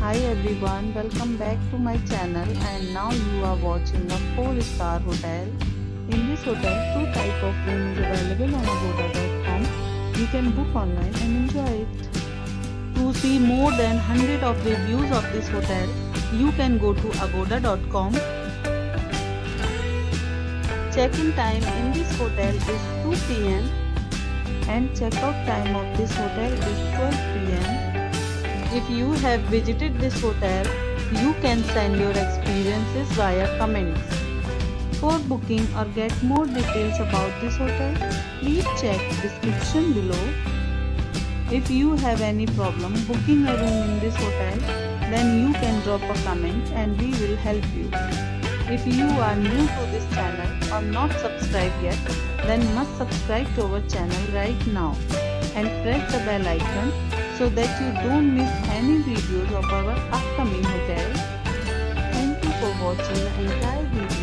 Hi everyone, welcome back to my channel and now you are watching a 4-star hotel. In this hotel, two type of room is available on agoda.com. You can book online and enjoy it. To see more than 100 of reviews of this hotel, you can go to agoda.com. Check-in time in this hotel is 2 p.m. and check-out time of this hotel is 12 p.m. If you have visited this hotel, you can send your experiences via comments. For booking or get more details about this hotel, please check description below. If you have any problem booking a room in this hotel, then you can drop a comment and we will help you. If you are new to this channel or not subscribed yet, then must subscribe to our channel right now and press the bell icon so that you don't miss any videos of our upcoming hotel. Thank you for watching the entire video.